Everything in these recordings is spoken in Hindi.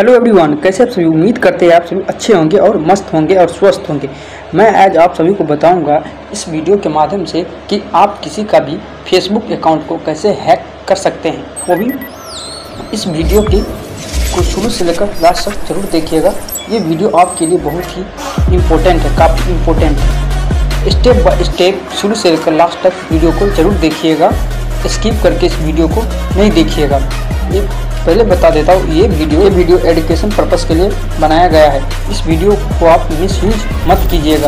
हेलो एवरीवन, कैसे आप सभी। उम्मीद करते हैं आप सभी अच्छे होंगे और मस्त होंगे और स्वस्थ होंगे। मैं आज आप सभी को बताऊंगा इस वीडियो के माध्यम से कि आप किसी का भी फेसबुक अकाउंट को कैसे हैक कर सकते हैं, वो भी इस वीडियो को शुरू से लेकर लास्ट तक जरूर देखिएगा। ये वीडियो आपके लिए बहुत ही इम्पोर्टेंट है, काफ़ी इम्पोर्टेंट है। स्टेप बाय स्टेप शुरू से लेकर लास्ट तक वीडियो को जरूर देखिएगा, स्किप करके इस वीडियो को नहीं देखिएगा। ये पहले बता देता हूँ, ये वीडियो एजुकेशन पर्पस के लिए बनाया गया है। इस वीडियो को आप मिसयूज मत कीजिएगा।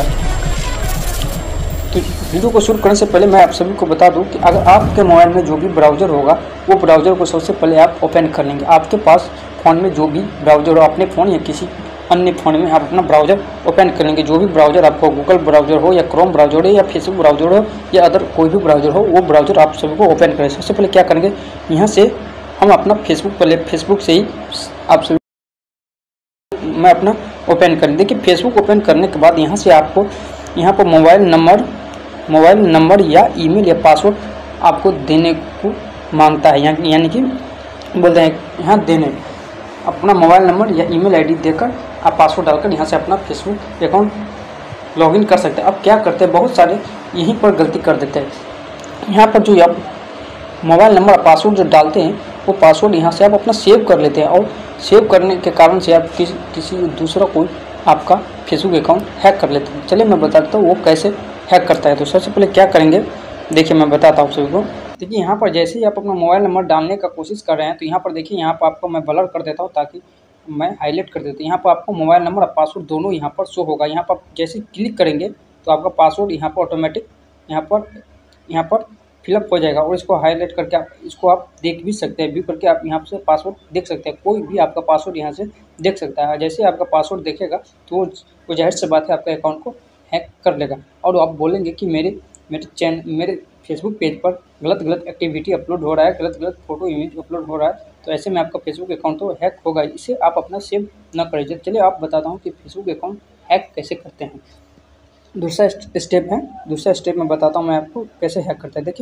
तो वीडियो को शुरू करने से पहले मैं आप सभी को बता दूं कि अगर आपके मोबाइल में जो भी ब्राउज़र होगा वो ब्राउज़र को सबसे पहले आप ओपन कर लेंगे। आपके पास फ़ोन में जो भी ब्राउज़र हो, अपने फ़ोन या किसी अन्य फ़ोन में आप अपना ब्राउज़र ओपन कर लेंगे। जो भी ब्राउज़र आपको गूगल ब्राउज़र हो या क्रोम ब्राउज़र हो या फेसबुक ब्राउज़र हो या अदर कोई भी ब्राउज़र हो, वो ब्राउज़र आप सभी को ओपन करें। सबसे पहले क्या करेंगे, यहाँ से हम अपना फेसबुक से ही आप सभी मैं अपना ओपन करें। देखिए, फेसबुक ओपन करने के बाद यहाँ से आपको यहाँ पर मोबाइल नंबर या ईमेल या पासवर्ड आपको देने को मांगता है। यानी कि बोलते हैं यहाँ देने अपना मोबाइल नंबर या ईमेल आईडी देकर आप पासवर्ड डालकर यहाँ से अपना फेसबुक अकाउंट लॉगिन कर सकते हैं। अब क्या करते हैं, बहुत सारे यहीं पर गलती कर देते हैं। यहाँ पर जो आप मोबाइल नंबर पासवर्ड जो डालते हैं वो पासवर्ड यहाँ से आप अपना सेव कर लेते हैं, और सेव करने के कारण से आप किसी दूसरा कोई आपका फेसबुक अकाउंट हैक कर लेते हैं। चलिए मैं बताता हूँ वो कैसे हैक करता है। तो सबसे पहले क्या करेंगे, देखिए मैं बताता हूँ सभी को। देखिए, यहाँ पर जैसे ही आप अपना मोबाइल नंबर डालने का कोशिश कर रहे हैं तो यहाँ पर देखिए, यहाँ पर आपको मैं ब्लर कर देता हूँ ताकि मैं हाईलाइट कर देता हूँ। यहाँ पर आपको मोबाइल नंबर और पासवर्ड दोनों यहाँ पर शो होगा। यहाँ पर जैसे क्लिक करेंगे तो आपका पासवर्ड यहाँ पर ऑटोमेटिक यहाँ पर फिलअप हो जाएगा, और इसको हाईलाइट करके इसको आप देख भी सकते हैं। व्यू करके आप यहाँ से पासवर्ड देख सकते हैं। कोई भी आपका पासवर्ड यहाँ से देख सकता है। जैसे आपका पासवर्ड देखेगा तो वो जाहिर सी बात है आपके अकाउंट को हैक कर लेगा, और आप बोलेंगे कि मेरे फेसबुक पेज पर गलत एक्टिविटी अपलोड हो रहा है, गलत फोटो इमेज अपलोड हो रहा है। तो ऐसे में आपका फेसबुक अकाउंट तो हैक होगा। इसे आप अपना सेव न करिए। चलिए आप बताता हूँ कि फेसबुक अकाउंट हैक कैसे करते हैं। दूसरा स्टेप में बताता हूँ मैं आपको कैसे हैक करता है।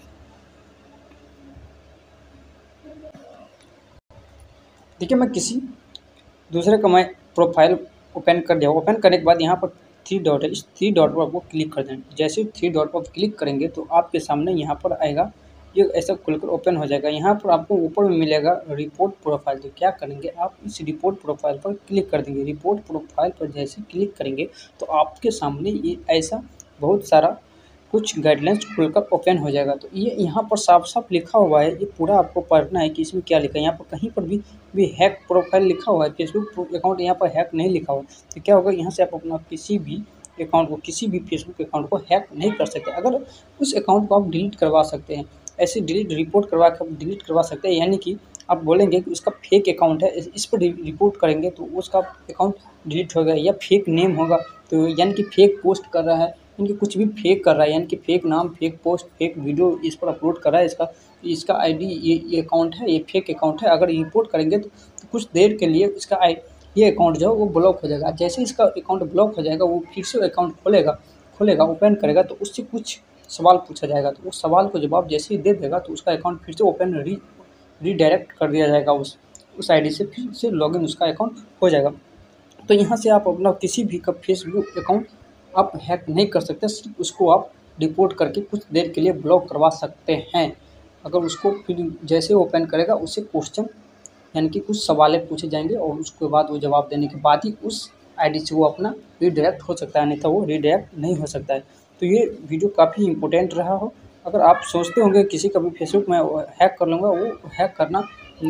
देखिए मैं किसी दूसरे का मैं प्रोफाइल ओपन कर दिया। ओपन करने के बाद यहाँ पर 3 डॉट है, इस 3 डॉट पर आपको क्लिक कर दें। जैसे 3 डॉट पर क्लिक करेंगे तो आपके सामने यहाँ पर आएगा, ये ऐसा खुलकर ओपन हो जाएगा। यहाँ पर आपको ऊपर में मिलेगा रिपोर्ट प्रोफाइल। तो क्या करेंगे, आप इस रिपोर्ट प्रोफाइल पर क्लिक कर देंगे। रिपोर्ट प्रोफाइल पर जैसे क्लिक करेंगे तो आपके सामने ये ऐसा बहुत सारा कुछ गाइडलाइंस खुलकर ओपन हो जाएगा। तो ये यहाँ पर साफ साफ लिखा हुआ है, ये पूरा आपको पढ़ना है कि इसमें क्या लिखा है। यहाँ पर कहीं पर भी हैक प्रोफाइल लिखा हुआ है, फेसबुक अकाउंट यहाँ पर हैक नहीं लिखा हुआ। तो क्या होगा, यहाँ से आप अपना किसी भी फेसबुक अकाउंट को हैक नहीं कर सकते। अगर उस अकाउंट को आप डिलीट करवा सकते हैं, ऐसे रिपोर्ट करवा के आप डिलीट करवा सकते हैं। यानी कि आप बोलेंगे कि उसका फेक अकाउंट है, इस पर रिपोर्ट करेंगे तो उसका अकाउंट डिलीट होगा, या फेक नेम होगा तो यानी कि फेक पोस्ट कर रहा है, यानी कि कुछ भी फेक कर रहा है, यानी कि फेक नाम, फेक पोस्ट, फेक वीडियो इस पर अपलोड कर रहा है। इसका आईडी ये अकाउंट है, ये फेक अकाउंट है। अगर रिपोर्ट करेंगे तो कुछ देर के लिए इसका ये अकाउंट जो है वो ब्लॉक हो जाएगा। जैसे इसका अकाउंट ब्लॉक हो जाएगा, वो फिर से अकाउंट खोलेगा ओपन करेगा तो उससे कुछ सवाल पूछा जाएगा। तो उस सवाल को जवाब जैसे ही दे देगा तो उसका अकाउंट फिर से ओपन रीडायरेक्ट कर दिया जाएगा। उस आईडी से फिर से लॉगिन उसका अकाउंट हो जाएगा। तो यहाँ से आप अपना किसी भी का फेसबुक अकाउंट आप हैक नहीं कर सकते, सिर्फ उसको आप रिपोर्ट करके कुछ देर के लिए ब्लॉक करवा सकते हैं। अगर उसको फिर जैसे ओपन करेगा उससे क्वेश्चन यानी कि कुछ सवाल पूछे जाएंगे, और उसके बाद वो जवाब देने के बाद ही उस आईडी से वो अपना रीडायरेक्ट हो सकता है, नहीं तो वो रीडायरेक्ट नहीं हो सकता है। तो ये वीडियो काफ़ी इंपॉर्टेंट रहा हो। अगर आप सोचते होंगे किसी का भी फेसबुक में हैक कर लूँगा, वो हैक करना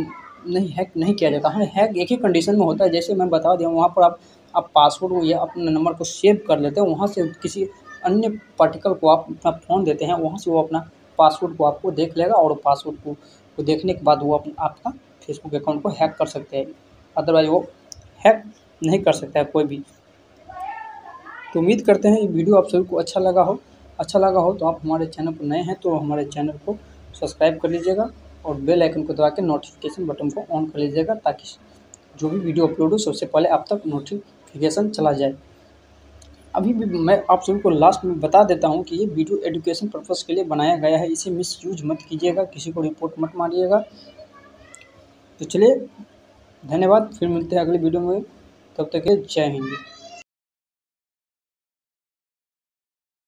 हैक नहीं किया जाता है। हैक एक ही कंडीशन में होता है, जैसे मैं बता दिया, वहाँ पर आप पासवर्ड या अपने नंबर को सेव कर लेते हैं। वहाँ से किसी अन्य पार्टिकल को आप अपना फ़ोन देते हैं, वहाँ से वो अपना पासवर्ड को आपको देख लेगा, और पासवर्ड को देखने के बाद वो आपका फेसबुक अकाउंट को हैक कर सकते हैं। अदरवाइज वो हैक नहीं कर सकता है कोई भी। तो उम्मीद करते हैं ये वीडियो आप सभी को अच्छा लगा हो तो आप हमारे चैनल पर नए हैं तो हमारे चैनल को सब्सक्राइब कर लीजिएगा, और बेल आइकन को दबा के नोटिफिकेशन बटन को ऑन कर लीजिएगा, ताकि जो भी वीडियो अपलोड हो सबसे पहले आप तक नोटिफिकेशन चला जाए। अभी भी मैं आप सभी को लास्ट में बता देता हूँ कि ये वीडियो एजुकेशन पर्पज़ के लिए बनाया गया है, इसे मिसयूज मत कीजिएगा, किसी को रिपोर्ट मत मारिएगा। तो चलिए धन्यवाद, फिर मिलते हैं अगली वीडियो में, तब तक के जय हिंद।